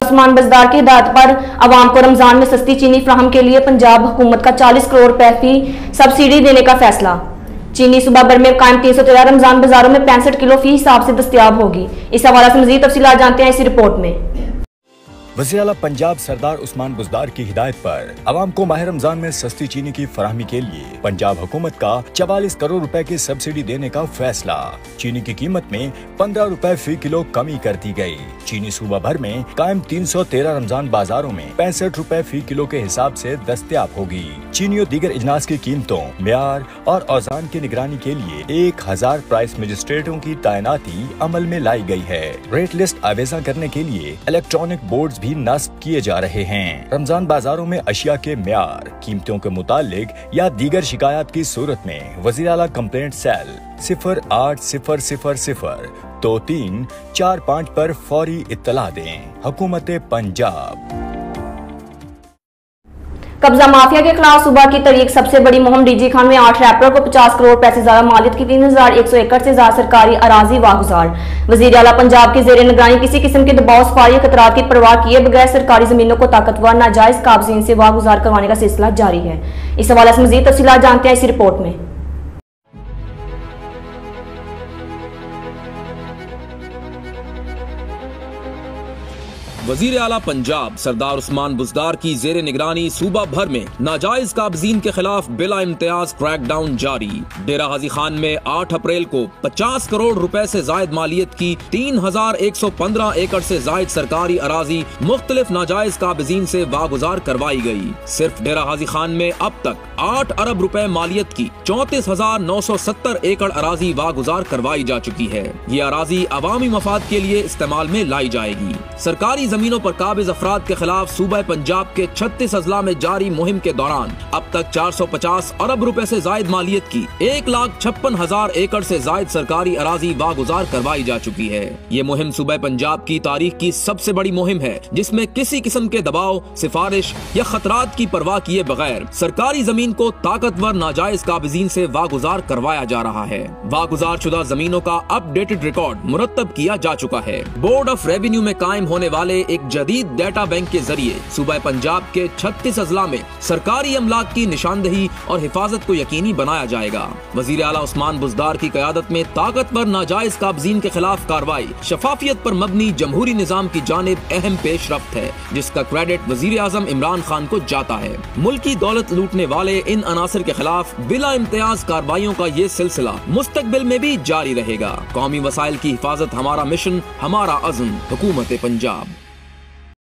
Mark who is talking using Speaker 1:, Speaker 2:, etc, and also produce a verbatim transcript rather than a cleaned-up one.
Speaker 1: उस्मान बुज़दार की हिदायत पर अवाम को रमजान में सस्ती चीनी फराहम के लिए पंजाब हुकूमत का चालीस करोड़ रुपए फी सब्सिडी देने का फैसला। चीनी सूबा भर में कायम तीन सौ तेरह रमजान बाजारों में पैंसठ किलो फी हिसाब से दस्तयाब होगी। इस हवाले से मजीद तफसीलात जानते हैं इसी रिपोर्ट में।
Speaker 2: वज़ीर आला पंजाब सरदार उस्मान बुज़दार की हिदायत पर अवाम को माह रमजान में सस्ती चीनी की फराहमी के लिए पंजाब हुकूमत का चवालीस करोड़ रुपए की सब्सिडी देने का फैसला। चीनी की कीमत में पंद्रह रुपए फी किलो कमी कर दी गई। चीनी सूबा भर में कायम तीन सौ तेरह रमजान बाजारों में पैंसठ रुपए फी किलो के हिसाब से दस्तयाब होगी। चीनी और दीगर इजनास की कीमतों, म्यार और औजान की निगरानी के लिए एक हजार प्राइस मजिस्ट्रेटों की तैनाती अमल में लाई गई है। रेट लिस्ट आवेजा करने के लिए इलेक्ट्रॉनिक बोर्ड भी नस्ब किए जा रहे हैं। रमजान बाजारों में अशिया के म्यार, कीमतों के मुतालिक या दीगर शिकायत की सूरत में वज़ीर आला कंप्लेंट सेल सिफर आठ सिफर सिफर सिफर दो तीन चार पाँच पर फौरी इत्तला दें। हुकूमत पंजाब।
Speaker 1: कब्जा माफिया के खिलाफ सुबह की तरीक सबसे बड़ी मुहिम डीजी खान में आठ रैपरों को पचास करोड़ रुपए से ज्यादा मालियत की तीन हजार एक सौ एकड़ से ज्यादा सरकारी अराजी वागुजार। वजीर आला पंजाब की जेर निगरानी किसी किस्म के दबाव सफारी खतरात की परवाह किए बगैर सरकारी जमीनों को ताकतवर नाजायज काबजीन से वागुजार करवाने का सिलसिला जारी है। इस हवाले से मजीद तफसीलात जानते हैं इसी रिपोर्ट में।
Speaker 3: वजीर आला पंजाब सरदार उस्मान बुज़दार की जेर निगरानी सूबा भर में नाजायज काबजीन के खिलाफ बिला इम्तियाज क्रैकडाउन जारी। डेरा हाजी खान में आठ अप्रैल को पचास करोड़ रुपए से जायद मालियत की तीन हजार एक सौ पंद्रह एकड़ से जायद सरकारी अराजी मुख्तलिफ नाजायज काबजीन से वागुजार करवाई गई। सिर्फ डेरा हाजी खान में अब तक आठ अरब रुपए मालियत की चौंतीस हजार नौ सौ सत्तर एकड़ अराजी वागुजार करवाई जा चुकी है। ये अराजी अवामी मफाद के लिए इस्तेमाल में लाई जाएगी। सरकारी जमीनों पर काबिज अफराद के खिलाफ सूबा पंजाब के छत्तीस अजला में जारी मुहिम के दौरान अब तक चार सौ पचास अरब रुपए से जायद मालियत की एक लाख छप्पन हजार एकड़ से जायद सरकारी अराजी वागुजार करवाई जा चुकी है। ये मुहिम सूबा पंजाब की तारीख की सबसे बड़ी मुहिम है जिसमें किसी किस्म के दबाव, सिफारिश या खतरात की परवाह किए बगैर सरकारी जमीन को ताकतवर नाजायज काबिजीन से वागुजार करवाया जा रहा है। वागुजार शुदा जमीनों का अपडेटेड रिकॉर्ड मुरतब किया जा चुका है। बोर्ड ऑफ रेवेन्यू में कायम होने वाले एक जदीद डेटा बैंक के जरिए सूबा पंजाब के छत्तीस अजला में सरकारी अमलाक की निशानदही और हिफाजत को यकीनी बनाया जाएगा। वजीर आला उस्मान बुज़दार की क़यादत में ताकतवर नाजायज काबजीन के खिलाफ कार्रवाई शफाफियत पर मबनी जमहूरी निजाम की जानिब अहम पेशरफ्त है जिसका क्रेडिट वजीर आजम इमरान खान को जाता है। मुल्की दौलत लूटने वाले इन अनासर के खिलाफ बिला इम्तियाज कार्रवाइयों का ये सिलसिला मुस्तकबिल में भी जारी रहेगा। कौमी वसाइल की हिफाजत हमारा मिशन, हमारा अज़्म, हुकूमत पंजाब।